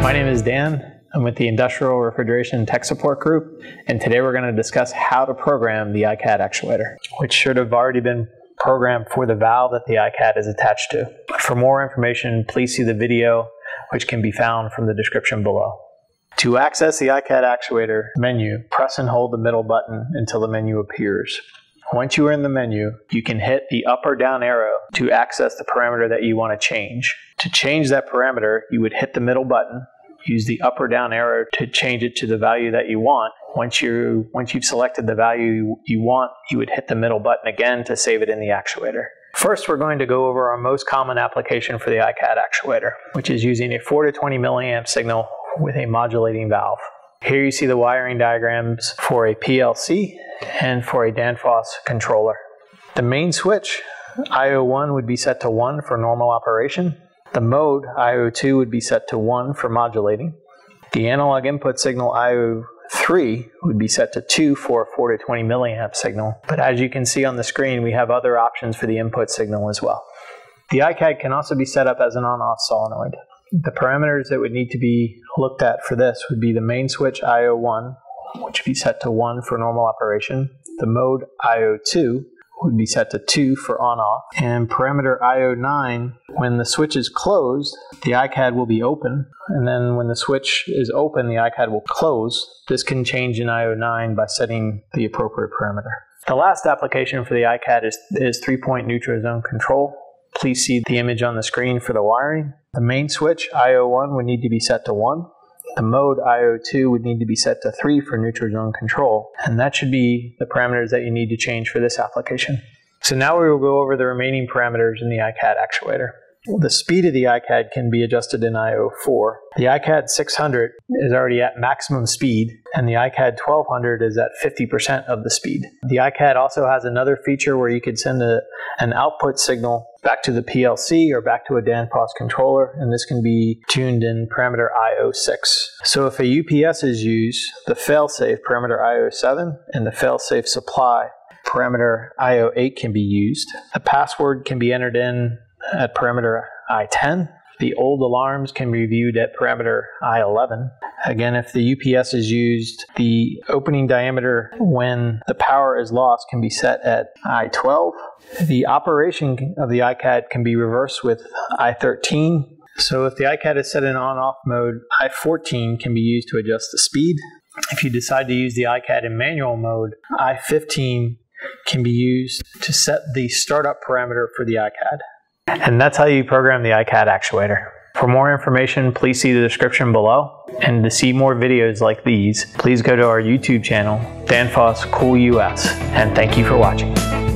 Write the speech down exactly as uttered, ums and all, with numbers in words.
My name is Dan. I'm with the Industrial Refrigeration Tech Support Group, and today we're going to discuss how to program the I C A D Actuator, which should have already been programmed for the valve that the I C A D is attached to. For more information, please see the video, which can be found from the description below. To access the I C A D Actuator menu, press and hold the middle button until the menu appears. Once you are in the menu, you can hit the up or down arrow to access the parameter that you want to change. To change that parameter, you would hit the middle button, use the up or down arrow to change it to the value that you want. Once, you, once you've selected the value you want, you would hit the middle button again to save it in the actuator. First, we're going to go over our most common application for the I C A D Actuator, which is using a four to twenty milliamp signal with a modulating valve. Here you see the wiring diagrams for a P L C and for a Danfoss controller. The main switch, I O one, would be set to one for normal operation. The mode, I O two, would be set to one for modulating. The analog input signal, I O three, would be set to two for a four to twenty milliamp signal. But as you can see on the screen, we have other options for the input signal as well. The I C A D can also be set up as an on-off solenoid. The parameters that would need to be looked at for this would be the main switch I O one, which would be set to one for normal operation. The mode I O two would be set to two for on-off. And parameter I O nine, when the switch is closed, the I C A D will be open. And then when the switch is open, the I C A D will close. This can change in I O nine by setting the appropriate parameter. The last application for the I C A D is, is three-point neutral zone control. Please see the image on the screen for the wiring. The main switch, I O one, would need to be set to one. The mode, I O two, would need to be set to three for neutral zone control. And that should be the parameters that you need to change for this application. So now we will go over the remaining parameters in the I C A D Actuator. The speed of the I C A D can be adjusted in I O four. The I C A D six hundred is already at maximum speed, and the I C A D twelve hundred is at fifty percent of the speed. The I C A D also has another feature where you could send a, an output signal back to the P L C or back to a Danfoss controller, and this can be tuned in parameter I O six. So if a U P S is used, the failsafe parameter I O seven and the failsafe supply parameter I O eight can be used. The password can be entered in at parameter I ten. The old alarms can be viewed at parameter I eleven. Again, if the U P S is used, the opening diameter when the power is lost can be set at I twelve. The operation of the I C A D can be reversed with I thirteen. So if the I C A D is set in on-off mode, I fourteen can be used to adjust the speed. If you decide to use the I C A D in manual mode, I fifteen can be used to set the startup parameter for the I C A D. And that's how you program the I C A D Actuator. For more information, please see the description below. And to see more videos like these, please go to our YouTube channel, Danfoss Cool U S. And thank you for watching.